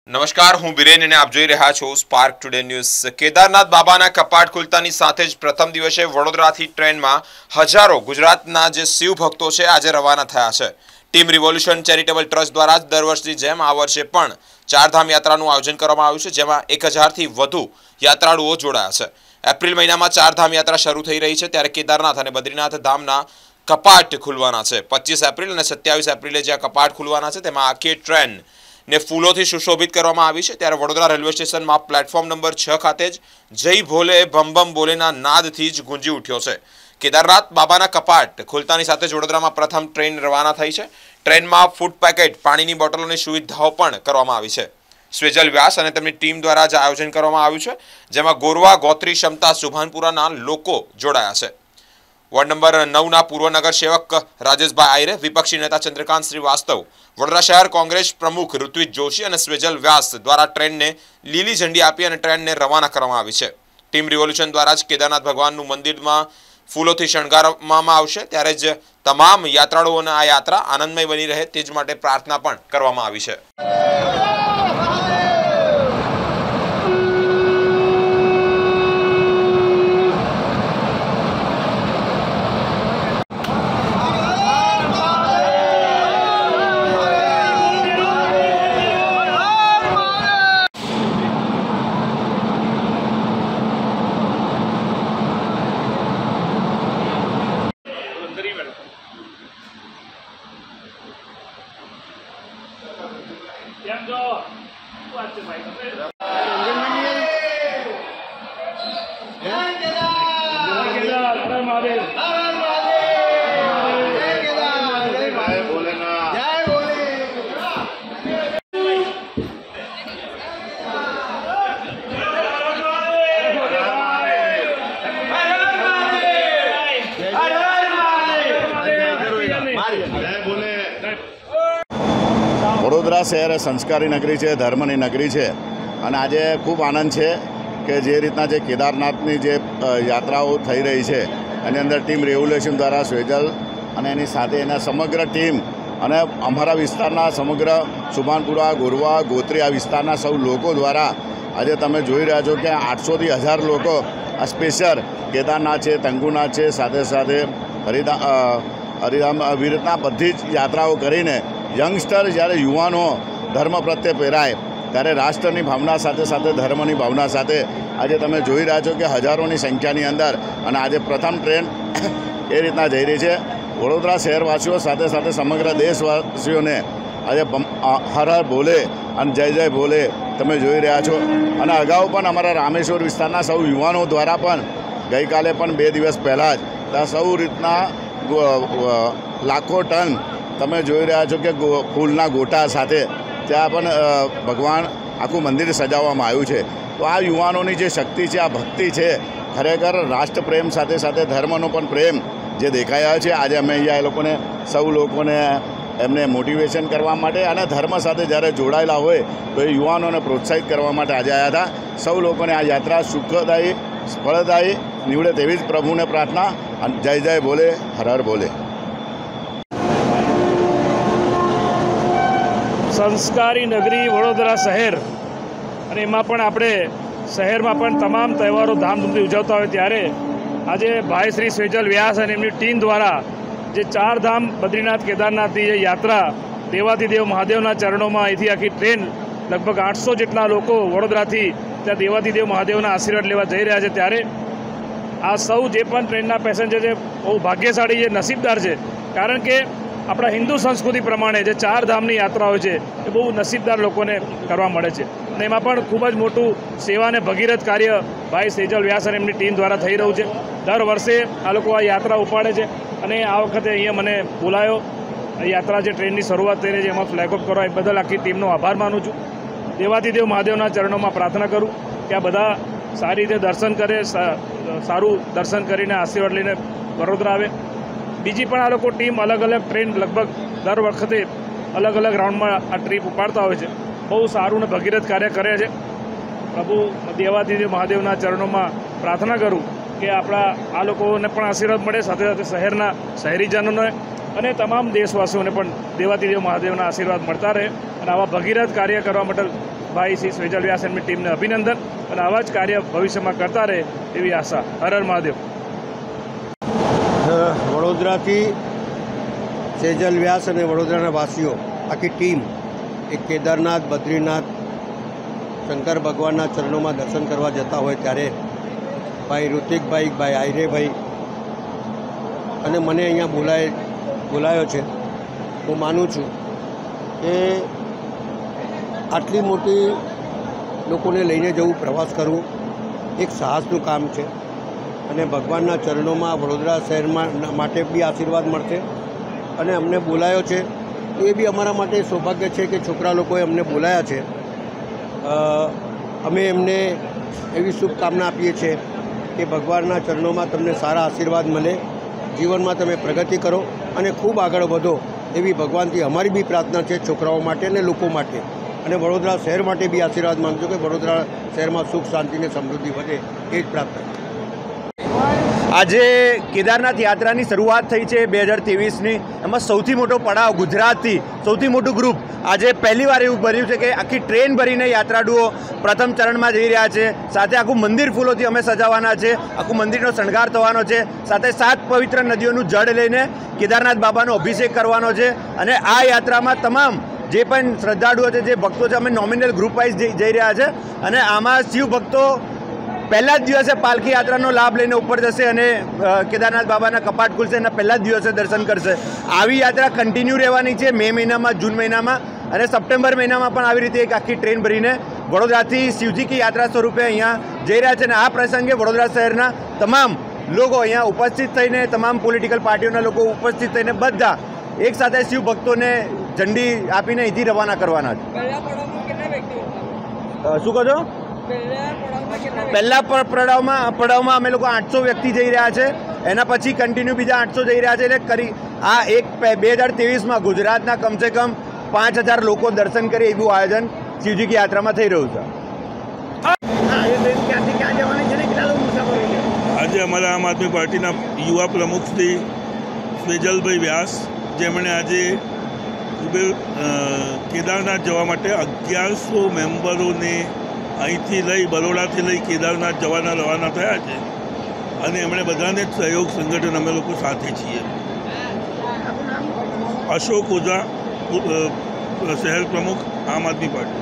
નમસ્કાર, હું બિરેન અને આપ જોઈ રહ્યા છો સ્પાર્ક ટુડે ન્યૂઝ। કેદારનાથ બાબાના કપાટ ખુલતાની સાથે જ પ્રથમ દિવસે વડોદરાથી ટ્રેનમાં હજારો ગુજરાતના જે શિવ ભક્તો છે આજે રવાના થયા છે। ટીમ રિવોલ્યુશન ચેરિટેબલ ટ્રસ્ટ દ્વારા જ દર વર્ષની જેમ આ વર્ષે પણ ચારધામ યાત્રાનું આયોજન કરવામાં આવ્યું છે, જેમાં 1000થી વધુ યાત્રાળુઓ જોડાયા છે। એપ્રિલ મહિનામાં ચારધામ યાત્રા શરૂ થઈ રહી છે, ત્યારે કેદારનાથ અને બદ્રીનાથ ધામના કપાટ ખુલવાના છે। 25 એપ્રિલ અને 27 એપ્રિલે જે કપાટ ખુલવાના છે તેમાં આખી ટ્રેન ने फूलों सुशोभित करवामां आवी छे। त्यारे वडोदरा रेलवे स्टेशन में प्लेटफॉर्म नंबर 6 खाते ज जय भोले बम बम बोलेना नादथी ज गूंजी उठ्यो छे। केदारनाथ बाबाना कपाट खुलतानी साथे ज वडोदरामां प्रथम ट्रेन रवाना थई छे। ट्रेन में फूड पेकेट पाणीनी बोटलोनी सुविधाओ पण करवामां आवी छे। स्वेजल व्यास अने तेमनी टीम द्वारा ज आयोजन करवामां आव्युं छे, जेमां गोरवा गोत्री क्षमता सुभानपुराना लोको जोडाया छे। वार्ड नंबर 9 पूर्व नगर सेवक राजेशभाई आयरे, विपक्षी नेता चंद्रकांत श्रीवास्तव, वडोदरा शहर कांग्रेस प्रमुख ऋत्विज जोशी और स्वेजल व्यास द्वारा ट्रेन ने लीली झंडी आपी और ट्रेन ने रवाना करवामां आवी छे। टीम रिवोल्यूशन द्वारा ज केदारनाथ भगवाननु मंदिर में फूलोथी शणगारवामां आवशे, त्यारे ज तमाम यात्राळुओने आ यात्रा आनंदमय बनी रहे तेज माटे प्रार्थना पण करवामां आवी छे। वडोदरा शहर संस्कारी नगरी है, धर्मनी नगरी है और आज खूब आनंद है कि जे रीतना जे केदारनाथनी जे यात्राओं थई रही है एनी अंदर टीम रिवोल्यूशन द्वारा स्वेजल और एनी साथे एना समग्र टीम और अमरा विस्तारना समग्र सुभानपुरा गोरवा गोत्री आ विस्तारना सौ लोगों द्वारा आज तमे जोई रह्या छो कि 800 થી 1000 लोग आ स्पेशल केदारनाथ है, तंगुनाथ है, साथे साथे हरिधाम वीरता बधी ज यात्राओं करीने यंगस्टर જ્યારે યુવાનો ધર્મ પ્રત્યે પ્રેરાય ત્યારે રાષ્ટ્રની ભાવના સાથે સાથે ધર્મની ભાવના સાથે આજે તમે જોઈ રહ્યા છો કે હજારોની સંખ્યાની અંદર અને આજે પ્રથમ ટ્રેન એ રીતના જઈ રહી છે। વડોદરા શહેરવાસીઓ સાથે સાથે સમગ્ર દેશવાસીઓને આજે હર હર ભોલે અને જય જય ભોલે તમે જોઈ રહ્યા છો। અને અગાઉ પણ અમારા રામેશ્વર વિસ્તારના સૌ યુવાનો દ્વારા પણ ગઈકાલે પણ 2 દિવસ પહેલાં જ સૌ રીતના લાખો ટન તમે જોઈ રહ્યા છો કે ફૂલના ગોટા સાથે ત્યાં પણ ભગવાન આખું મંદિર સજાવવામાં આવ્યું છે। તો આ યુવાનોની જે શક્તિ છે, આ ભક્તિ છે, ખરેખર રાષ્ટ્રપ્રેમ સાથે સાથે ધર્મનો પણ પ્રેમ જે દેખાયા છે। આજે અમે અહીંયા એ લોકોને સૌ લોકોને એમને મોટિવેશન કરવા માટે અને ધર્મ સાથે જ્યારે જોડાયેલા હોય તો એ યુવાનોને પ્રોત્સાહિત કરવા માટે આજે આવ્યા હતા। સૌ લોકોને આ યાત્રા સુખદાયી ફળદાયી નીવડે તેવી જ પ્રભુને પ્રાર્થના અને જય જય ભોલે, હર હર ભોલે। संस्कारी नगरी वडोदरा शहर और एमां पण आपणे शहर में तमाम तहेवारों धामधूमथी उजवता होय त्यारे आज भाई श्री स्वेजल व्यास और एमनी टीम द्वारा जे 4 धाम बद्रीनाथ केदारनाथ की यात्रा देवाधिदेव महादेवना चरणों में अहींथी आखी ट्रेन लगभग 800 जेटला लोको वडोदराथी त्या देवाधिदेव महादेवना आशीर्वाद लेवा जई रह्या छे त्यारे आ सौ जे पण ट्रेनना पेसेंजर छे बहु भाग्यशाળી छे, नसीबदार छे। कारण के अपना हिंदू संस्कृति प्रमाणे जे 4 धामनी यात्रा होय छे ए बहु नसीबदार लोकोने करवा मळे छे। अने एमां पण खूब ज मोटुं सेवा अने भगीरथ कार्य भाई सेजल व्यास अने एमनी टीम द्वारा थई रह्युं छे। दर वर्षे आ लोको आ यात्रा उपाड़े छे अने आ वखते अहींया मने बोलायो यात्रा जे ट्रेननी शरूआत थई रही छे एमां फ्लेग ऑफ करवा ए बदल आखी टीमनो आभार मानुं छुं। देवाधिदेव महादेवना चरणों में प्रार्थना करूँ कि आ बधा सारी रीते दर्शन करे, सारूं दर्शन करीने आशीर्वाद लईने वडोदरा आवे। बीजी पण आ लोको टीम अलग अलग ट्रेन लगभग दर वखते अलग अलग राउंड में आ ट्रीप उपाड़ता होय छे। बहु सारूं ने भगीरथ कार्य करे छे। प्रभु देवाधिदेव महादेवना चरणों में प्रार्थना करूँ कि अपना आ लोकोने पण आशीर्वाद मळे, साथे साथे शहेरना शहेरीजनोने અને તમામ દેશવાસીઓને પણ દેવાધિદેવ મહાદેવના આશીર્વાદ મળતા રહે અને આવા ભગીરથ કાર્ય કરવા માટે ભાઈ શ્રી સ્વેજલ વ્યાસ એમની ટીમને અભિનંદન અને આવા જ કાર્ય ભવિષ્યમાં કરતા રહે એવી આશા. હર હર મહાદેવ. વડોદરાથી સેજલ વ્યાસ અને વડોદરાના વાસીઓ આખી ટીમ એક કેદારનાથ, બદ્રીનાથ, શંકર ભગવાનના ચરણોમાં દર્શન કરવા જતા હોય ત્યારે ભાઈ ઋતિકભાઈ, ભાઈ આયરેભાઈ અને મને અહીંયા બોલાયો છે. હું માનું છું કે આટલી મોટી લોકોને લઈને જવું, પ્રવાસ કરવું એક સાહસનું કામ છે અને ભગવાનના ચરણોમાં વડોદરા શહેરમાં માટે બી આશીર્વાદ મળશે. અને અમને બોલાયો છે તો એ બી અમારા માટે સૌભાગ્ય છે કે છોકરા લોકોએ અમને બોલાયા છે. અમે એમને એવી શુભકામના આપીએ છીએ કે ભગવાનના ચરણોમાં તમને સારા આશીર્વાદ મળે, જીવનમાં તમે પ્રગતિ કરો અને ખૂબ આગળ વધો એવી ભગવાનથી અમારી બી પ્રાર્થના છે છોકરાઓ માટે અને લોકો માટે. અને વડોદરા શહેર માટે બી આશીર્વાદ માંગજો કે વડોદરા શહેરમાં સુખ, શાંતિ અને સમૃદ્ધિ વધે, એ જ પ્રાર્થના. આજે કેદારનાથ યાત્રાની શરૂઆત થઈ છે 2023ની. એમાં સૌથી મોટો પડાવ ગુજરાતથી સૌથી મોટું ગ્રુપ આજે પહેલીવાર એવું બન્યું છે કે આખી ટ્રેન ભરીને યાત્રાળુઓ પ્રથમ ચરણમાં જઈ રહ્યા છે. સાથે આખું મંદિર ફૂલોથી અમે સજાવવાના છે, આખું મંદિરનો શણગાર થવાનો છે. સાથે 7 પવિત્ર નદીઓનું જળ લઈને કેદારનાથ બાબાનો અભિષેક કરવાનો છે. અને આ યાત્રામાં તમામ જે પણ શ્રદ્ધાળુઓ છે, જે ભક્તો છે, અમે નોમિનલ ગ્રુપ વાઇઝ જઈ રહ્યા છે. અને આમાં શિવ ભક્તો પહેલા જ દિવસે પાલખી યાત્રાનો લાભ લઈને ઉપર જશે અને કેદારનાથ બાબાના કપાટ ખુલશે એના પહેલા જ દિવસે દર્શન કરશે. આવી યાત્રા કન્ટિન્યુ રહેવાની છે મે મહિનામાં, જૂન મહિનામાં અને સપ્ટેમ્બર મહિનામાં પણ આવી રીતે એક આખી ટ્રેન ભરીને વડોદરાથી શિવજી કી યાત્રા સ્વરૂપે અહીંયા જઈ રહ્યા છે. અને આ પ્રસંગે વડોદરા શહેરના તમામ લોકો અહીંયા ઉપસ્થિત થઈને, તમામ પોલિટિકલ પાર્ટીઓના લોકો ઉપસ્થિત થઈને બધા એક સાથે શિવ ભક્તોને ઝંડી આપીને અહીંથી રવાના કરવાના છે. શું કહો છો? પહેલા પડાવમાં અમે લોકો 800 વ્યક્તિ જઈ રહ્યા છે. એના પછી કન્ટિન્યુ બીજા 800 જઈ રહ્યા છે. એટલે કરી આ 2023માં ગુજરાતના કમસે કમ 5000 લોકો દર્શન કરે એવું આયોજન શિવજી કી યાત્રામાં થઈ રહ્યું છે. આજે અમારા આમ આદમી પાર્ટીના યુવા પ્રમુખ શ્રી સ્વેજલભાઈ વ્યાસ, જેમણે આજે કેદારનાથ જવા માટે 1100 મેમ્બરોને અહીંથી લઈ, બરોડાથી લઈ કેદારનાથ જવાના રવાના થયા છે. અને એમણે બધાને જ સહયોગ સંગઠન અમે લોકો સાથે છીએ. અશોક ઓઝા, શહેર પ્રમુખ, આમ આદમી પાર્ટી.